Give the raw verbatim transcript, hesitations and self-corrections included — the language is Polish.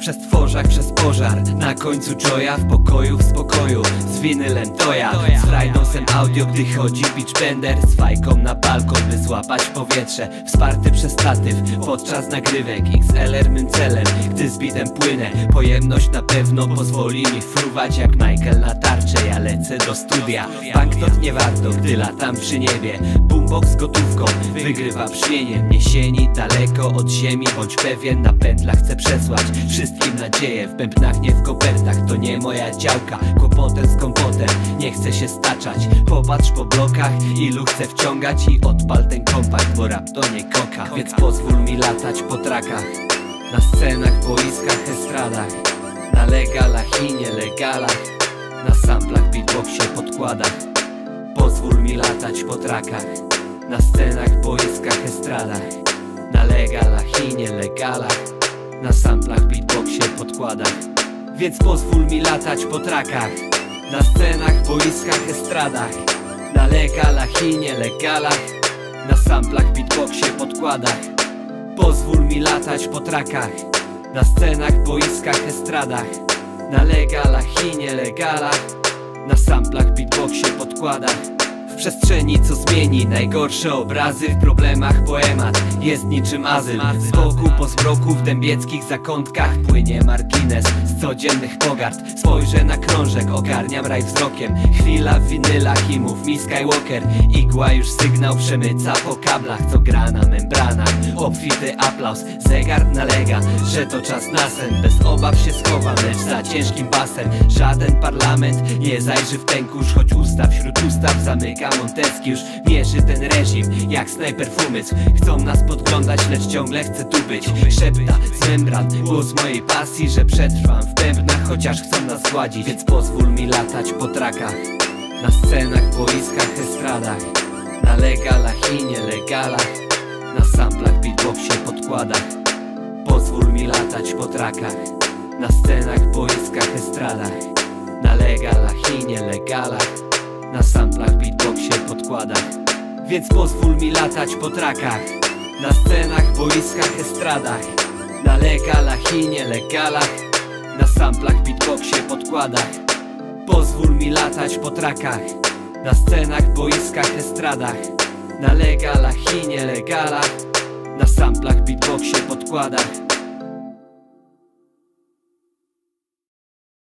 Przez tworzak, przez pożar, na końcu joya, w pokoju, w spokoju, z winylem to ja. Z frajnosem audio, gdy chodzi pitch bender, z fajką na balkon, by złapać powietrze. Wsparty przez statyw, podczas nagrywek X L R mym celem, gdy z bitem płynę. Pojemność na pewno pozwoli mi fruwać jak Michael na tarczę. Ja lecę do studia, banknot nie warto, gdy latam przy niebie. Boombox z gotówką wygrywa brzmieniem. Niesieni daleko od ziemi, bądź pewien, na pętlach chcę przesłać wszystkim nadzieję. W bębnach, nie w kopertach, to nie moja działka. Kłopotem z kompotem, nie chcę się staczać. Popatrz po blokach, ilu chcę wciągać. I odpal ten kompakt, bo rap to nie koka. Więc pozwól mi latać po trakach, na scenach, boiskach, estradach, na legalach i nielegalach, na samplach, beatboxie, podkładach. Pozwól mi latać po trakach, na scenach, boiskach, estradach, na legalach i nielegalach, na samplach, beatboxie, podkładach. Więc pozwól mi latać po trakach, na scenach, boiskach, estradach, na legalach i nielegalach, na samplach, beatboxie, podkładach. Pozwól mi latać po trakach, na scenach, boiskach, estradach, na legalach i nielegalach, na samplach, beatboxie, podkładach. W przestrzeni, co zmieni najgorsze obrazy, w problemach poemat jest niczym azyl. Z boku po zmroku, w dębieckich zakątkach płynie margines z codziennych pogard. Spojrzę na krążek, ogarniam raj wzrokiem. Chwila w winylach i mów mi Skywalker. Igła już sygnał przemyca po kablach, co gra na membranach. Obfity aplauz, zegar nalega, że to czas na sen. Bez obaw się schowam, lecz za ciężkim basem. Żaden parlament nie zajrzy w ten kurz, choć usta wśród ustaw zamyka Montesquieu. Mierzy ten reżim jak snajper w umysł. Chcą nas podglądać, lecz ciągle chcę tu być. Szepta z membran, głos mojej pasji, że przetrwam w bębnach, chociaż chcą nas gładzić. Więc pozwól mi latać po trakach, na scenach, boiskach, estradach, na legalach i nielegalach, na samplach, beatboxie, podkładach. Pozwól mi latać po trakach, na scenach, boiskach, estradach, na legalach i nielegalach, na samplach, beatboxie, podkładach. Więc pozwól mi latać po trakach, na scenach, boiskach, estradach, na legalach i nielegalach, na samplach, beatboxie, podkładach. Pozwól mi latać po trakach, na scenach, boiskach, estradach, na legalach i nielegalach, na samplach, beatboxie, podkładach.